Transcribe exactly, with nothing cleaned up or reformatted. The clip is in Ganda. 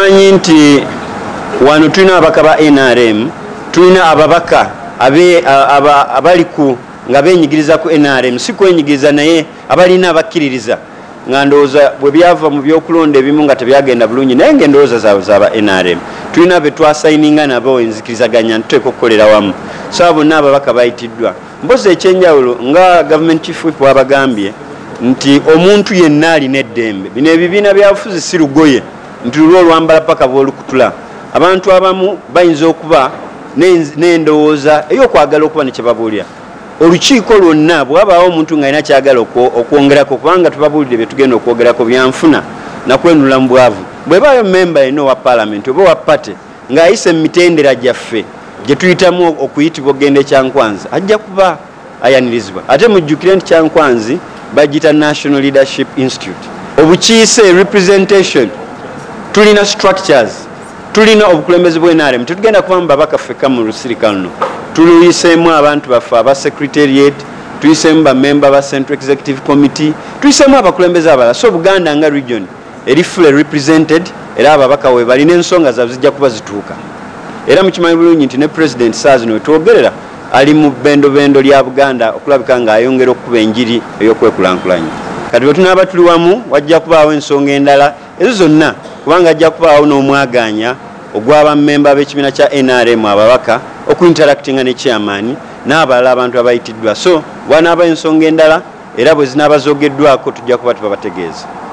Manyi nti wano tulina ababaka ba N R M, tulina ababaka abe abali ku nga benyigiriza ku N R M, si kwenyigiriza naye abalina abakkiririza nga ndowooza bwe byava mu byokulonda ebimu nga tebyagenda bulungi naye ng'endowooza zaabwe zaba N R M. Tulina be twasayininga nabo enzikirizaganya ntuteeka okukolera wamu. So abo bonna ababaka bayitiddwa. Mpozi ekyenjawulo nga Government Chief Whip wabagambye nti omuntu yenna alina eddembe. Bino ebibiina byabufuzi si lugoye nti lulwo olwambala paka bw'olukutula. Abantu abamu bayinza okuba n'endowooza ey'okwagala okuba ne kye babuulira. Olukiiko lwonna bw'abaawo omuntu ng'alina kyagala okwongerako kubanga tubabuulire bye tugenda okwogerako byanfuna nakwenula mu bwavu. Bw'ebaayo memba yenna owa Parliament oba owa Party ng'ayise mu mitendera gyaffe gye tuyitamu okuyitibwa ogenda e Kyankwanzi ajja kuba ayanirizibwa. Ate mujjukire nti Kyankwanzi bagita National Leadership Institute. Obukiise representation, tulina structures, tulina obukulembeze bw'N R M. Tetugenda kuba mu babaka ffekka mu Lisirika luno. Tuliyiseemu abantu baffe aba secretariat, tuyiseemu ba member ba Central Executive Committee, tuyiseemu abakulembeze abalala. So Buganda nga region eri fully represented era ababaka we balina ensonga zaabwe zijja kuba zituuka. Era mukimanyi bulungi nti ne President saa zino wetwogerera ali mu bendo bendo lya Buganda okulabika ng'ayongera okuba enjiri ey'okwekulankulanya. Kati bwe tunaaba tuli wamu wajja kubaawo ensonga endala ezo zonna kubanga ajja kubaawo n'omwaganya ogw'abammemba b'ekibiina kya N R M ababaka okuinteractinga ne chairman n'abalala abantu abayitiddwa. So bw'anaaba ensonga endala era bwe zinaaba zoogeddwako tujja kuba tubabategeeza.